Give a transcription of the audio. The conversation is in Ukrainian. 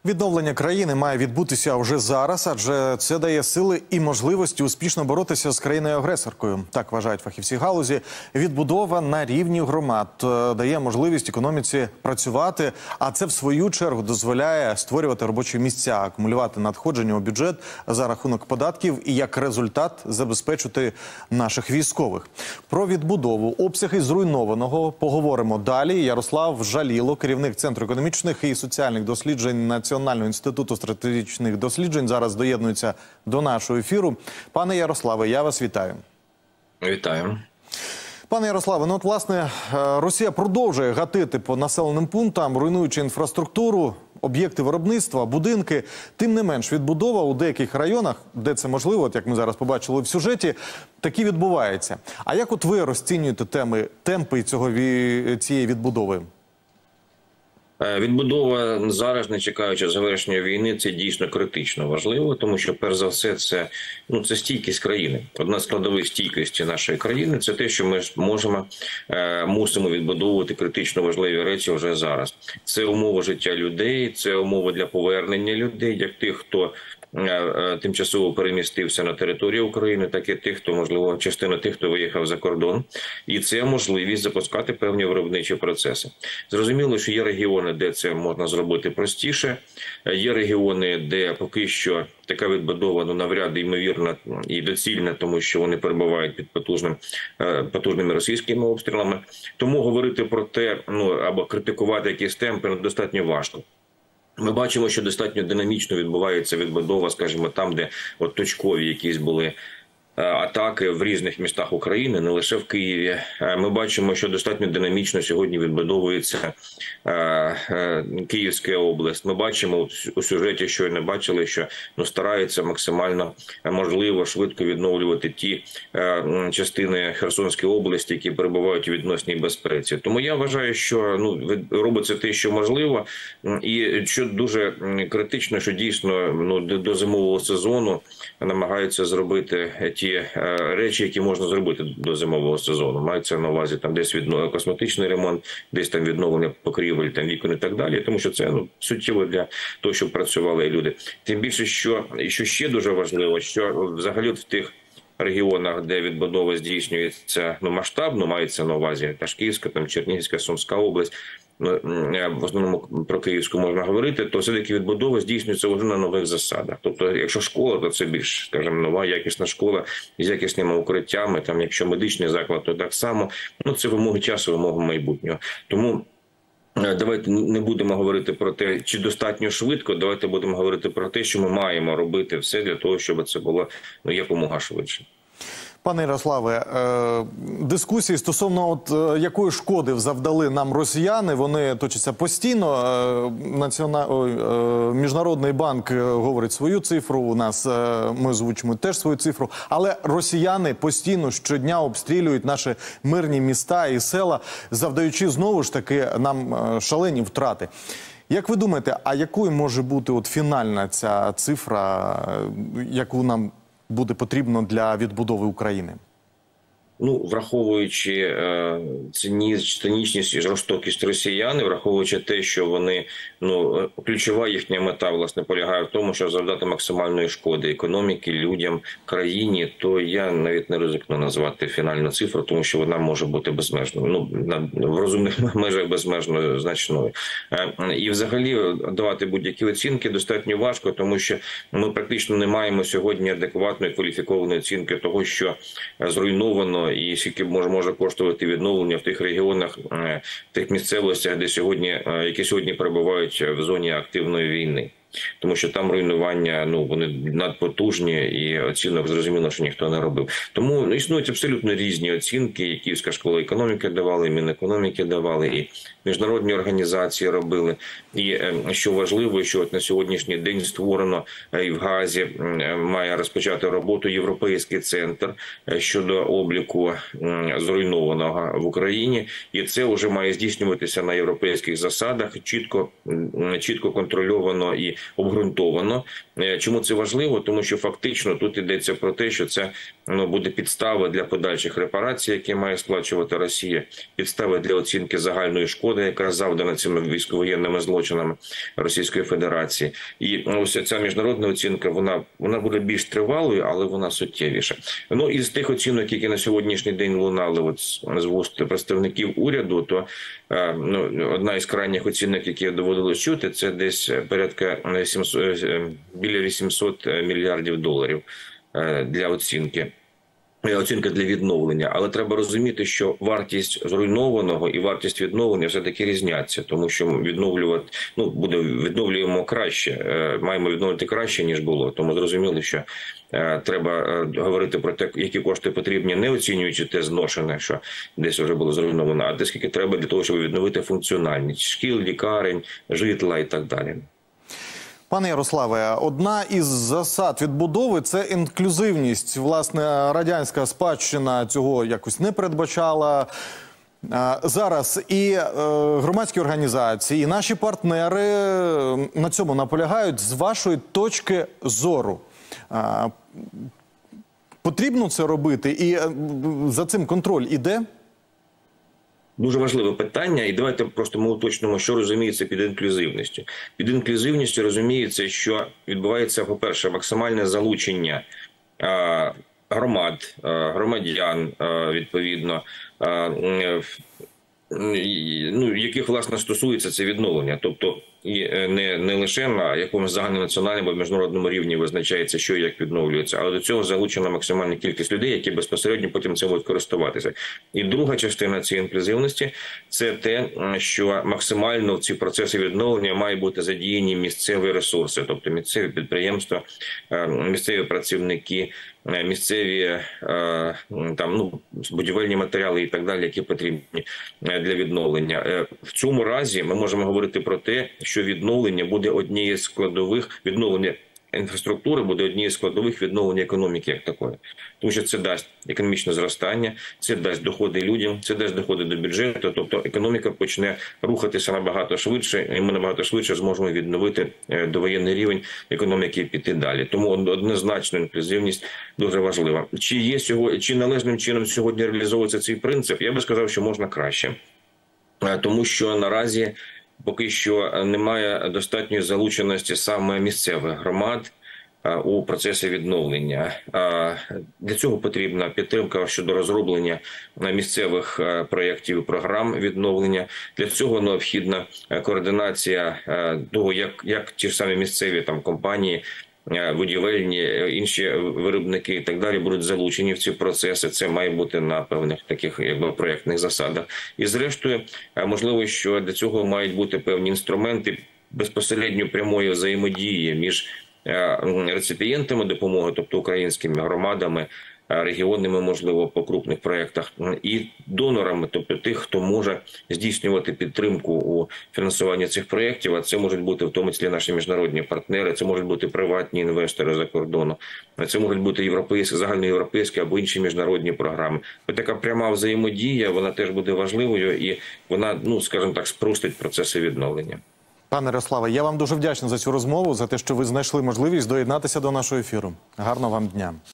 Відновлення країни має відбутися вже зараз, адже це дає сили і можливості успішно боротися з країною-агресоркою. Так вважають фахівці галузі. Відбудова на рівні громад дає можливість економіці працювати, а це в свою чергу дозволяє створювати робочі місця, акумулювати надходження у бюджет за рахунок податків і як результат забезпечити наших військових. Про відбудову, обсяги зруйнованого поговоримо далі. Ярослав Жаліло, керівник Центру економічних і соціальних досліджень Національного інституту стратегічних досліджень, зараз доєднується до нашого ефіру. Пане Ярославе, я вас вітаю. Вітаю. Пане Ярославе, ну от, власне, Росія продовжує гатити по населеним пунктам, руйнуючи інфраструктуру, об'єкти виробництва, будинки. Тим не менш, відбудова у деяких районах, де це можливо, от як ми зараз побачили в сюжеті, таки відбувається. А як от ви розцінюєте темпи цієї відбудови? Відбудова зараз, не чекаючи завершення війни, це дійсно критично важливо, тому що, перш за все, це стійкість країни. Одна з складових стійкості нашої країни – це те, що ми мусимо відбудовувати критично важливі речі вже зараз. Це умови життя людей, це умови для повернення людей, як тих, хто тимчасово перемістився на територію України, так і тих, хто, можливо, частина тих, хто виїхав за кордон. І це можливість запускати певні виробничі процеси. Зрозуміло, що є регіони, де це можна зробити простіше. Є регіони, де поки що така відбудова навряд ймовірна і доцільна, тому що вони перебувають під потужними російськими обстрілами. Тому говорити про те, або критикувати якісь темпи достатньо важко. Ми бачимо, що достатньо динамічно відбувається відбудова, скажімо, там, де точкові якісь були атаки в різних містах України, не лише в Києві. Ми бачимо, що достатньо динамічно сьогодні відбудовується Київська область. Ми бачимо у сюжеті, що не бачили, що стараються максимально можливо швидко відновлювати ті частини Херсонської області, які перебувають у відносній безпеці. Тому я вважаю, що робиться те, що можливо, і що дуже критично, що дійсно до зимового сезону намагаються зробити ті речі, які можна зробити до зимового сезону. Мається на увазі там десь косметичний ремонт, десь там відновлення покрівель, там вікон і так далі, тому що це суттєво для того, щоб працювали люди. Тим більше, що ще дуже важливо, що взагалі в тих регіонах, де відбудова здійснюється масштабно, мається на увазі Київська, Чернігівська, Сумська область, в основному про Київську можна говорити, то все-таки відбудова здійснюється вже на нових засадах. Тобто, якщо школа, то це більш, скажімо, нова, якісна школа з якісними укриттями, якщо медичний заклад, то так само. Це вимоги часу, вимоги майбутнього. Тому давайте не будемо говорити про те, чи достатньо швидко, давайте будемо говорити про те, що ми маємо робити все для того, щоб це було якомога швидше. Пане Ярославе, дискусії стосовно якої шкоди завдали нам росіяни, вони точаться постійно. Міжнародний банк говорить свою цифру, у нас ми озвучимо теж свою цифру, але росіяни постійно щодня обстрілюють наші мирні міста і села, завдаючи знову ж таки нам шалені втрати. Як ви думаєте, а якою може бути фінальна ця цифра, яку нам буде потрібно для відбудови України? Враховуючи цинічність і жорстокість росіян, враховуючи те, що вони, ключова їхня мета, власне, полягає в тому, щоб завдати максимальної шкоди економіки, людям, країні, то я навіть не ризикну назвати фінальну цифру, тому що вона може бути безмежною, в розумних межах безмежно значною. І взагалі давати будь-які оцінки достатньо важко, тому що ми практично не маємо сьогодні адекватної кваліфікованої оцінки того, що зруйновано, і скільки може коштувати відновлення в тих регіонах, в тих місцевостях, які сьогодні перебувають в зоні активної війни. Тому що там руйнування, вони надпотужні, і оцінок зрозуміло, що ніхто не робив. Тому існують абсолютно різні оцінки, і Київська школа економіки давали, і Мінекономіки давали, і міжнародні організації робили. І що важливо, що на сьогоднішній день створено і в Гаазі має розпочати роботу Європейський центр щодо обліку зруйнованого в Україні. І це вже має здійснюватися на європейських засадах, чітко контрольовано і обґрунтовано. Чому це важливо? Тому що фактично тут йдеться про те, що це буде підстава для подальших репарацій, які має сплачувати Росія, підстава для оцінки загальної шкоди, яка завдана цими військовоєнними злочинами Російської Федерації. І ось ця міжнародна оцінка, вона буде більш тривалою, але вона суттєвіша. Ну, із тих оцінок, які на сьогоднішній день лунали з вуст представників уряду, то одна із крайніх оцінок, які доводилось чути, це десь порядка біля 800 мільярдів доларів для оцінки. Оцінка для відновлення, але треба розуміти, що вартість зруйнованого і вартість відновлення все-таки різняться, тому що відновлюємо краще, маємо відновити краще, ніж було. Тому зрозуміло, що треба говорити про те, які кошти потрібні, не оцінюючи те зношене, що десь вже було зруйновано, а те, скільки треба для того, щоб відновити функціональність шкіл, лікарень, житла і так далі. Пане Ярославе, одна із засад відбудови – це інклюзивність. Власне, радянська спадщина цього якось не передбачала. Зараз і громадські організації, і наші партнери на цьому наполягають. З вашої точки зору, потрібно це робити? І за цим контроль іде? Дуже важливе питання, і давайте просто ми уточнимо, що розуміється під інклюзивністю. Під інклюзивністю розуміється, що відбувається, по-перше, максимальне залучення громадян, відповідно, яких, власне, стосується це відновлення. Тобто і не лише на якомусь загальнонаціональному або міжнародному рівні визначається, що і як відновлюється, але до цього залучена максимальна кількість людей, які безпосередньо потім цим будуть користуватися. І друга частина цієї інклюзивності – це те, що максимально в ці процеси відновлення мають бути задіяні місцеві ресурси, тобто місцеві підприємства, місцеві працівники, місцеві будівельні матеріали і так далі, які потрібні для відновлення. В цьому разі ми можемо говорити про те, що відновлення буде однією з складових, відновлення інфраструктури буде однією з складових відновлення економіки як такої. Тому що це дасть економічне зростання, це дасть доходи людям, це дасть доходи до бюджету, тобто економіка почне рухатися набагато швидше, і ми набагато швидше зможемо відновити довоєнний рівень економіки і піти далі. Тому однозначно інклюзивність дуже важлива. Чи належним чином сьогодні реалізовується цей принцип? Я би сказав, що можна краще. Тому що наразі поки що немає достатньої залученості саме місцевих громад у процесі відновлення. Для цього потрібна підтримка щодо розроблення місцевих проєктів і програм відновлення. Для цього необхідна координація того, як ті ж самі місцеві компанії, будівельні, інші виробники і так далі будуть залучені в ці процеси. Це має бути на певних таких проєктних засадах. І зрештою, можливо, що для цього мають бути певні інструменти безпосередньо прямої взаємодії між реципієнтами допомоги, тобто українськими громадами, регіонними, можливо, по крупних проєктах, і донорами, тобто тих, хто може здійснювати підтримку у фінансуванні цих проєктів, а це можуть бути в тому числі наші міжнародні партнери, це можуть бути приватні інвестори за кордону, це можуть бути європейські, загальноєвропейські або інші міжнародні програми. Така пряма взаємодія, вона теж буде важливою і вона, скажімо так, спростить процеси відновлення. Пане Ярославе, я вам дуже вдячний за цю розмову, за те, що ви знайшли можливість доєднатися до нашого ефіру. Гарного вам дня.